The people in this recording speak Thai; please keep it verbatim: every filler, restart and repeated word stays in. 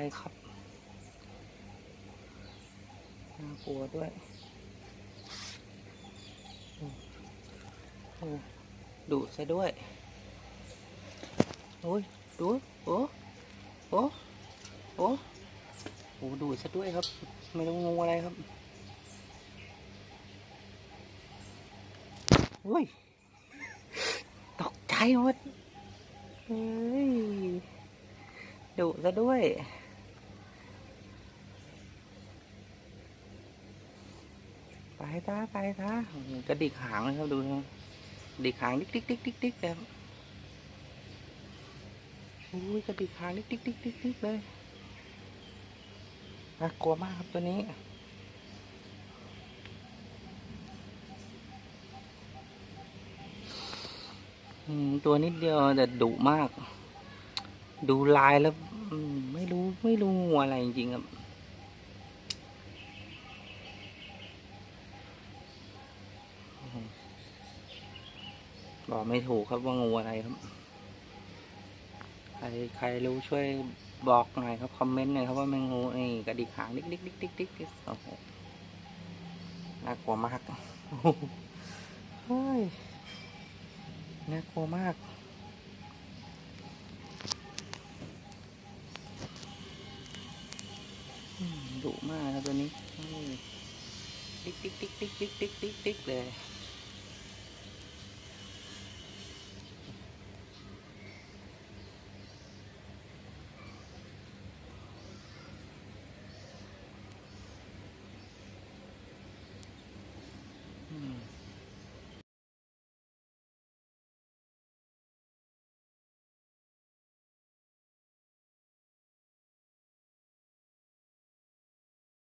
ครับน่ากลัวด้วยโอ้ดุซะด้วยโอ้ยดูโอ้โอ้โอ้โอ้ดุซะด้วยครับไม่รู้งูอะไรครับอุ้ยตกใจหมดเฮ้ยดุซะด้วยไปซะไปซะกระดิกหางเลยครับดูนะดิกหางดิ๊กดิ๊กดิ๊กดิ๊กดิ๊กเลยอุ้ยกระดิกหางดิ๊กดิ๊กดิ๊กดิ๊กดิ๊กเลยน่ากลัวมากครับตัวนี้ตัวนิดเดียวแต่ดุมากดูลายแล้วไม่รู้ไม่รู้งูอะไรจริงๆครับบอกไม่ถูกครับว่างูอะไรครับใครใครรู้ช่วยบอกหน่อยครับคอมเมนต์หน่อยครับว่ามันงูนี่กระดิกหางดิ๊กดิ๊กดิ๊กดิ๊กดิ๊กดิ๊กโอ้โหน่ากลัวมากเฮ้ยน่ากลัวมากดุมากครับตัวนี้ดิ๊กดิ๊กดิ๊กดิ๊กดิ๊กดิ๊กดิ๊กดิ๊กเลย